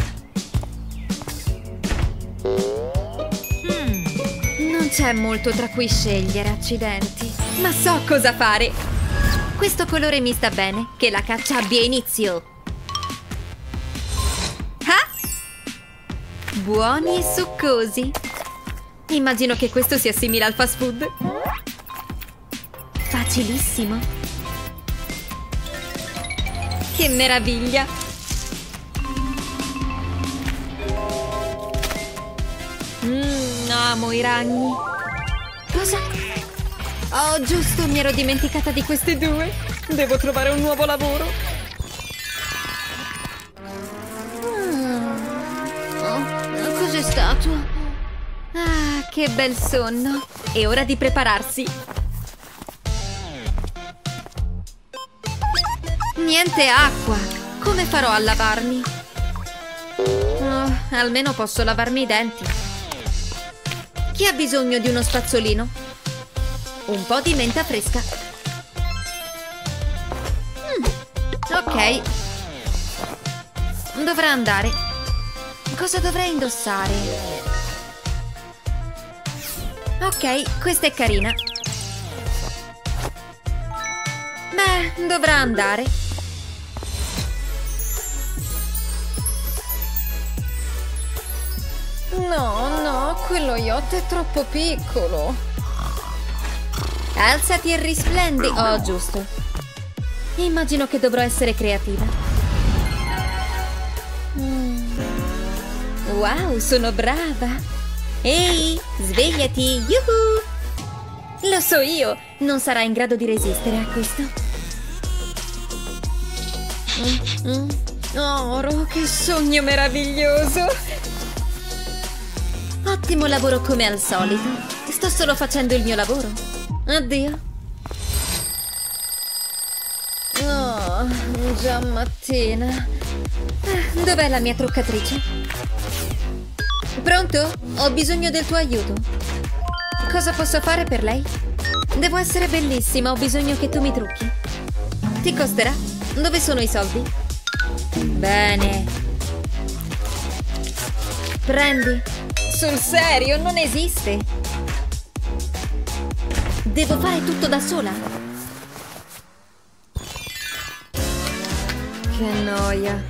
[SPEAKER 1] Hmm. Non c'è molto tra cui scegliere, accidenti. Ma so cosa fare. Questo colore mi sta bene. Che la caccia abbia inizio. Ah! Buoni e succosi. Immagino che questo sia simile al fast food. Facilissimo. Che meraviglia. Mmm, amo i ragni. Cosa? Oh, giusto, mi ero dimenticata di questi due. Devo trovare un nuovo lavoro. Mm. Oh, cos'è stato? Ah, che bel sonno. È ora di prepararsi. Niente acqua. Come farò a lavarmi? Oh, almeno posso lavarmi i denti. Chi ha bisogno di uno spazzolino? Un po' di menta fresca. Mm, ok. Dovrà andare. Cosa dovrei indossare? Ok, questa è carina. Beh, dovrà andare. No, no, quello yacht è troppo piccolo. Alzati e risplendi. Oh, giusto. Immagino che dovrò essere creativa. Mm. Wow, sono brava. Ehi, svegliati. Yuhu! Lo so io. Non sarà in grado di resistere a questo. Mm, mm. Oro, che sogno meraviglioso. Ottimo lavoro come al solito. Sto solo facendo il mio lavoro. Addio. Oh, già mattina. Ah, dov'è la mia truccatrice? Pronto? Ho bisogno del tuo aiuto. Cosa posso fare per lei? Devo essere bellissima, ho bisogno che tu mi trucchi. Ti costerà? Dove sono i soldi? Bene. Prendi. Sul serio, non esiste. Devo fare tutto da sola. Che noia.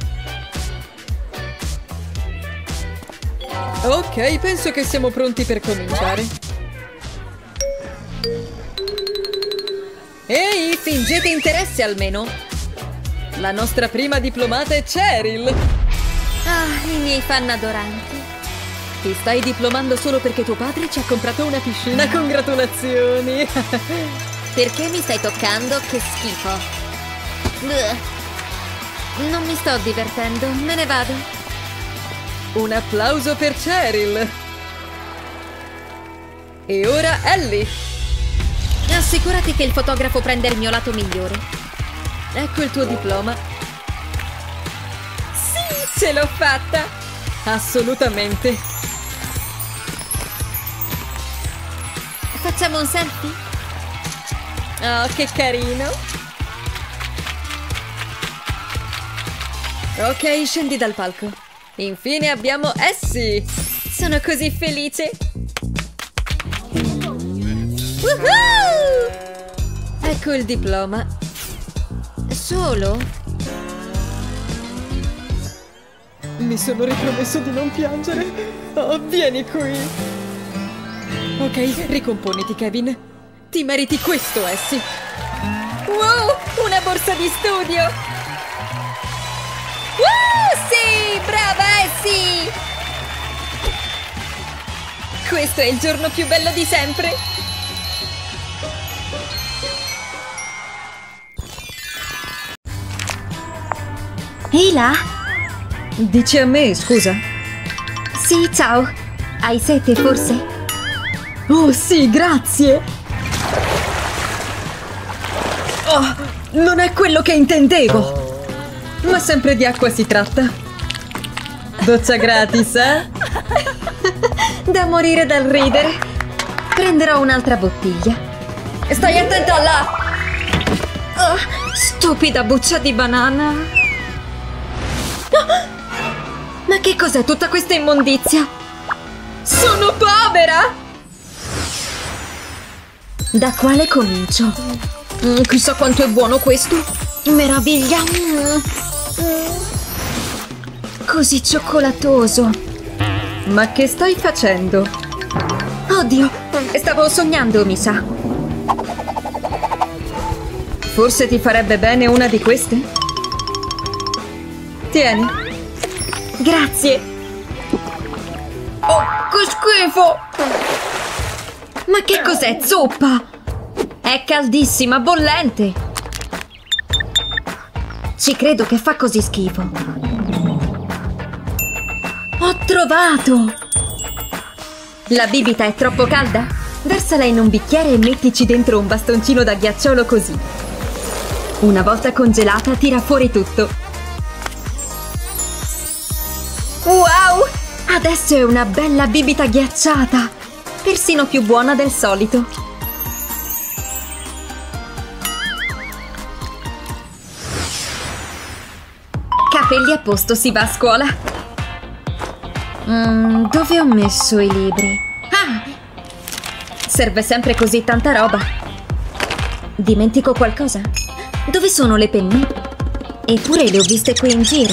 [SPEAKER 4] Ok, penso che siamo pronti per cominciare.
[SPEAKER 1] Ehi, fingete interesse almeno.
[SPEAKER 4] La nostra prima diplomata è Cheryl.
[SPEAKER 1] Ah, i miei fan adoranti.
[SPEAKER 4] Ti stai diplomando solo perché tuo padre ci ha comprato una piscina. Congratulazioni.
[SPEAKER 1] Perché mi stai toccando? Che schifo. Bleh. Non mi sto divertendo, me ne vado.
[SPEAKER 4] Un applauso per Cheryl. E ora Ellie.
[SPEAKER 1] Assicurati che il fotografo prenda il mio lato migliore.
[SPEAKER 4] Ecco il tuo diploma.
[SPEAKER 1] Sì, ce l'ho fatta.
[SPEAKER 4] Assolutamente.
[SPEAKER 1] Facciamo un selfie? Oh, che carino.
[SPEAKER 4] Ok, scendi dal palco. Infine abbiamo Essie.
[SPEAKER 1] Sono così felice.
[SPEAKER 4] Woohoo! Ecco il diploma.
[SPEAKER 1] Solo?
[SPEAKER 4] Mi sono ripromesso di non piangere. Oh, vieni qui. Ok, ricomponiti, Kevin. Ti meriti questo, Essie.
[SPEAKER 1] Wow, una borsa di studio. Uh, sì, brava Essie. Questo è il giorno più bello di sempre. Ehi là.
[SPEAKER 4] Dici a me, scusa?
[SPEAKER 1] Sì, ciao. Hai sete, forse?
[SPEAKER 4] Oh, sì, grazie! Oh, non è quello che intendevo! Ma sempre di acqua si tratta. Doccia gratis, eh?
[SPEAKER 1] Da morire dal ridere. Prenderò un'altra bottiglia. Stai attenta là! Oh, stupida buccia di banana. Oh, ma che cos'è tutta questa immondizia? Sono povera! Da quale comincio? Mm, chissà quanto è buono questo. Meraviglia! Mm. Così cioccolatoso. Ma che stai facendo? Oddio, stavo sognando, mi sa. Forse ti farebbe bene una di queste? Tieni. Grazie. Oh, che schifo! Ma che cos'è? Zuppa! È caldissima, bollente! Ci credo che fa così schifo. Ho trovato! La bibita è troppo calda? Versala in un bicchiere e mettici dentro un bastoncino da ghiacciolo così. Una volta congelata tira fuori tutto. Wow! Adesso è una bella bibita ghiacciata! Persino più buona del solito. Capelli a posto, si va a scuola. Mm, dove ho messo i libri? Ah! Serve sempre così tanta roba. Dimentico qualcosa? Dove sono le penne? Eppure le ho viste qui in giro.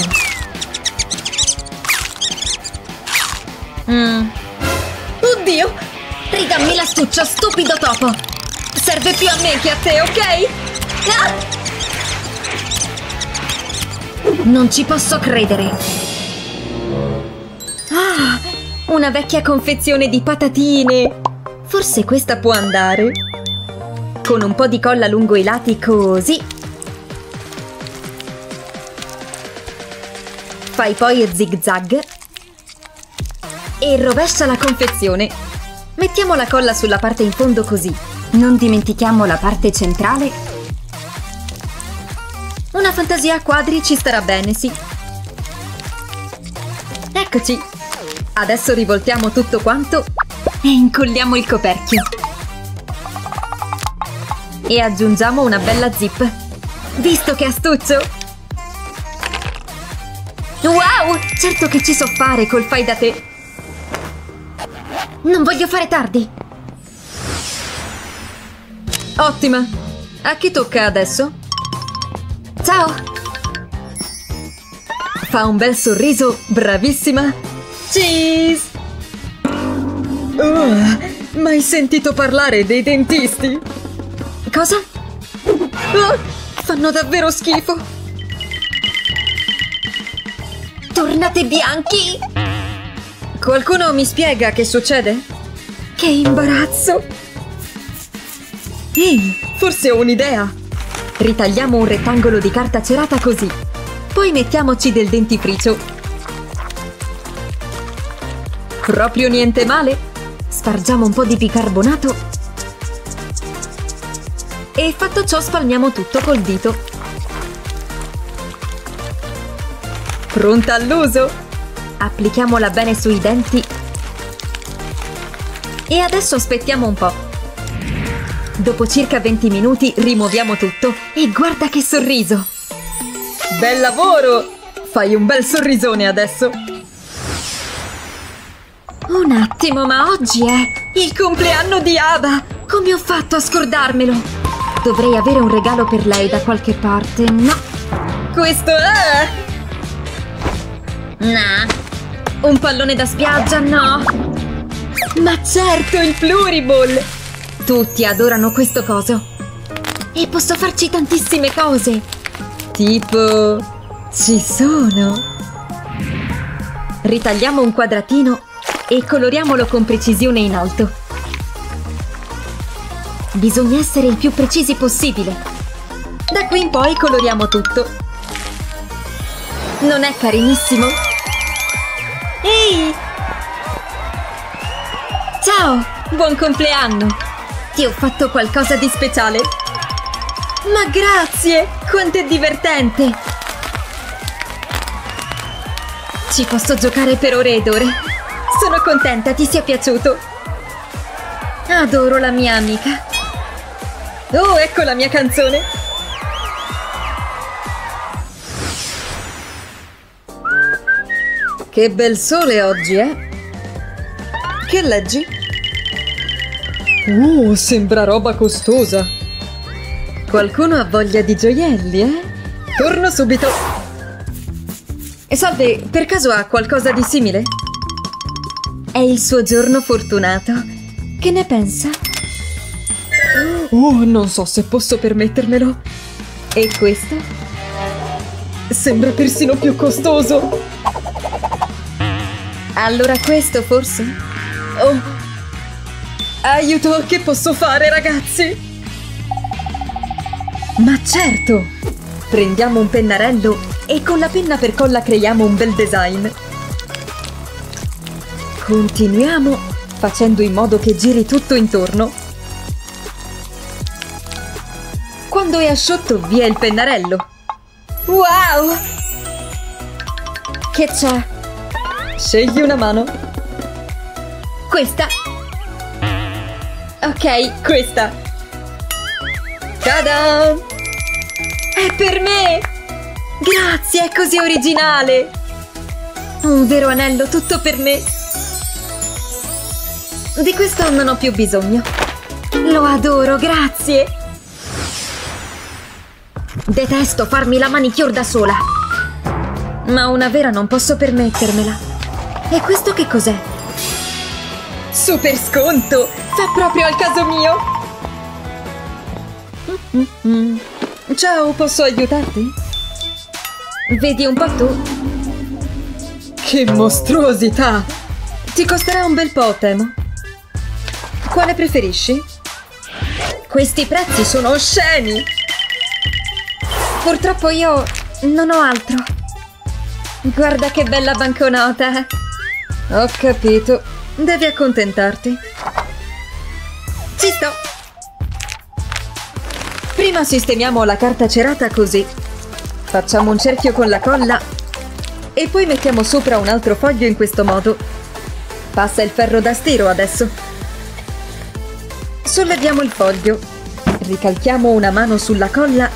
[SPEAKER 1] Mm. Oddio! Ridammi l'astuccio, stupido topo! Serve più a me che a te, ok? Ah! Non ci posso credere! Ah! Una vecchia confezione di patatine! Forse questa può andare? Con un po' di colla lungo i lati così. Fai poi zig zag e rovescia la confezione. Mettiamo la colla sulla parte in fondo così. Non dimentichiamo la parte centrale. Una fantasia a quadri ci starà bene, sì. Eccoci. Adesso rivoltiamo tutto quanto e incolliamo il coperchio. E aggiungiamo una bella zip. Visto che astuccio! Wow! Certo che ci so fare col fai da te! Non voglio fare tardi! Ottima! A chi tocca adesso? Ciao! Fa un bel sorriso, bravissima! Cheese! Oh, mai sentito parlare dei dentisti? Cosa? Oh, fanno davvero schifo! Tornate bianchi! Qualcuno mi spiega che succede? Che imbarazzo! Ehi, forse ho un'idea! Ritagliamo un rettangolo di carta cerata così. Poi mettiamoci del dentifricio. Proprio niente male! Spargiamo un po' di bicarbonato. E fatto ciò spalmiamo tutto col dito. Pronta all'uso? Applichiamola bene sui denti. E adesso aspettiamo un po'. Dopo circa venti minuti rimuoviamo tutto. E guarda che sorriso! Bel lavoro! Fai un bel sorrisone adesso! Un attimo, ma oggi è il compleanno di Ava! Come ho fatto a scordarmelo? Dovrei avere un regalo per lei da qualche parte. No! Questo è... No! Un pallone da spiaggia, no! Ma certo, il Pluriball! Tutti adorano questo coso! E posso farci tantissime cose! Tipo... ci sono! Ritagliamo un quadratino e coloriamolo con precisione in alto. Bisogna essere il più precisi possibile. Da qui in poi coloriamo tutto. Non è carinissimo? Ehi! Ciao! Buon compleanno! Ti ho fatto qualcosa di speciale? Ma grazie! Quanto è divertente! Ci posso giocare per ore ed ore. Sono contenta ti sia piaciuto. Adoro la mia amica. Oh, ecco la mia canzone. Che bel sole oggi, eh? Che leggi? Oh, sembra roba costosa. Qualcuno ha voglia di gioielli, eh? Torno subito. E Salve, per caso ha qualcosa di simile? È il suo giorno fortunato. Che ne pensa? Oh, non so se posso permettermelo. E questo? Sembra persino più costoso. Allora questo, forse? Oh! Aiuto, che posso fare, ragazzi? Ma certo! Prendiamo un pennarello e con la penna per colla creiamo un bel design. Continuiamo facendo in modo che giri tutto intorno. Quando è asciutto, via il pennarello. Wow! Che c'è? Scegli una mano. Questa. Ok, questa. Ta-da! È per me! Grazie, è così originale! Un vero anello tutto per me. Di questo non ho più bisogno. Lo adoro, grazie! Detesto farmi la manicure da sola. Ma una vera non posso permettermela. E questo che cos'è? Super sconto! Fa proprio al caso mio! Mm-hmm. Ciao, posso aiutarti? Vedi un po' tu? Che mostruosità! Ti costerà un bel po', temo. Quale preferisci? Questi prezzi sono osceni! Purtroppo io non ho altro. Guarda che bella banconota! Ho capito. Devi accontentarti. Ci sto! Prima sistemiamo la carta cerata così. Facciamo un cerchio con la colla e poi mettiamo sopra un altro foglio in questo modo. Passa il ferro da stiro adesso. Solleviamo il foglio. Ricalchiamo una mano sulla colla.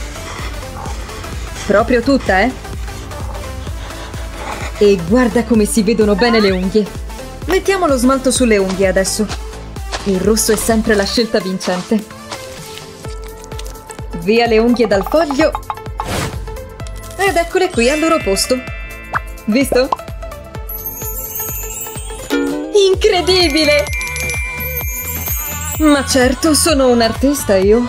[SPEAKER 1] Proprio tutta, eh? E guarda come si vedono bene le unghie. Mettiamo lo smalto sulle unghie adesso. Il rosso è sempre la scelta vincente. Via le unghie dal foglio. Ed eccole qui al loro posto. Visto? Incredibile! Ma certo, sono un artista io.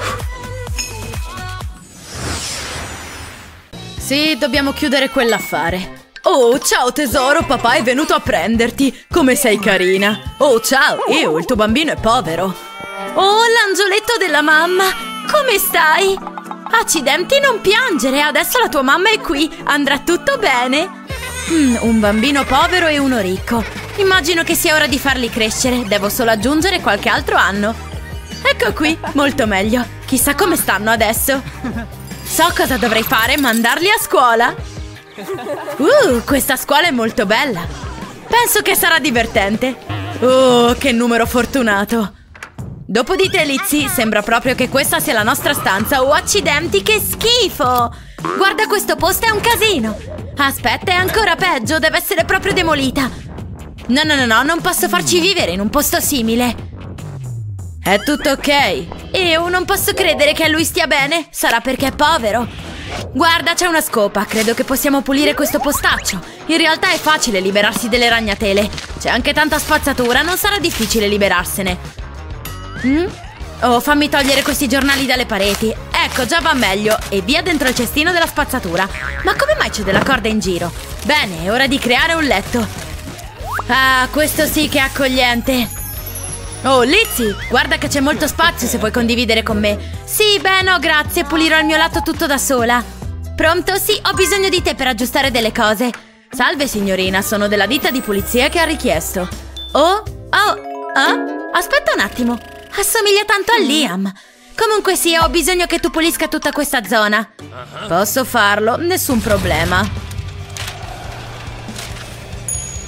[SPEAKER 3] Sì, dobbiamo chiudere quell'affare. Oh, ciao tesoro, papà è venuto a prenderti. Come sei carina. Oh, ciao, Ew, il tuo bambino è povero. Oh, l'angioletto della mamma. Come stai? Accidenti, non piangere, adesso la tua mamma è qui. Andrà tutto bene? Mm, un bambino povero e uno ricco. Immagino che sia ora di farli crescere. Devo solo aggiungere qualche altro anno. Ecco qui, molto meglio. Chissà come stanno adesso. So cosa dovrei fare, mandarli a scuola. Uh, questa scuola è molto bella. Penso che sarà divertente. Oh, che numero fortunato. Dopo di te, Lizzie, sembra proprio che questa sia la nostra stanza. Oh, accidenti, che schifo. Guarda, questo posto è un casino. Aspetta, è ancora peggio, deve essere proprio demolita. No, no, no, no, non posso farci vivere in un posto simile. È tutto ok. Io non posso credere che a lui stia bene. Sarà perché è povero. Guarda, c'è una scopa. Credo che possiamo pulire questo postaccio. In realtà è facile liberarsi delle ragnatele. C'è anche tanta spazzatura, non sarà difficile liberarsene. Mm? Oh, fammi togliere questi giornali dalle pareti. Ecco, già va meglio. E via dentro il cestino della spazzatura. Ma come mai c'è della corda in giro? Bene, è ora di creare un letto. Ah, questo sì che è accogliente. Oh, Lizzie, guarda che c'è molto spazio se puoi condividere con me. Sì, beh, no, grazie, pulirò il mio lato tutto da sola. Pronto? Sì, ho bisogno di te per aggiustare delle cose. Salve, signorina, sono della ditta di pulizia che ha richiesto. Oh? Oh? Ah? Aspetta un attimo. Assomiglia tanto a Liam. Comunque sì, ho bisogno che tu pulisca tutta questa zona. Posso farlo, nessun problema.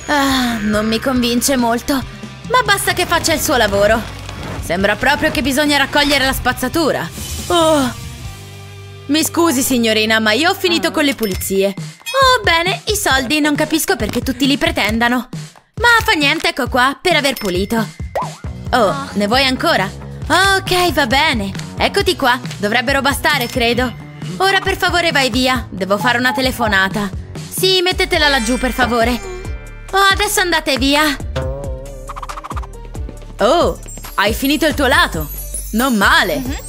[SPEAKER 3] Ah, non mi convince molto, ma basta che faccia il suo lavoro. Sembra proprio che bisogna raccogliere la spazzatura. Oh, mi scusi signorina, ma io ho finito con le pulizie. Oh, bene, i soldi non capisco perché tutti li pretendano. Ma fa niente, ecco qua, per aver pulito. Oh, ne vuoi ancora? Ok, va bene. Eccoti qua, dovrebbero bastare, credo. Ora per favore vai via, devo fare una telefonata. Sì, mettetela laggiù per favore. Oh, adesso andate via. Oh, hai finito il tuo lato. Non male. Mm-hmm.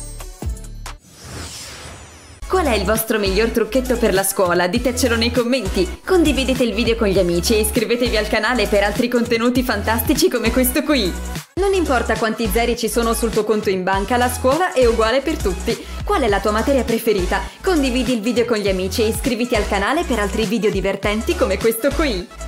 [SPEAKER 1] Qual è il vostro miglior trucchetto per la scuola? Ditecelo nei commenti. Condividete il video con gli amici e iscrivetevi al canale per altri contenuti fantastici come questo qui. Non importa quanti zeri ci sono sul tuo conto in banca, la scuola è uguale per tutti. Qual è la tua materia preferita? Condividi il video con gli amici e iscriviti al canale per altri video divertenti come questo qui.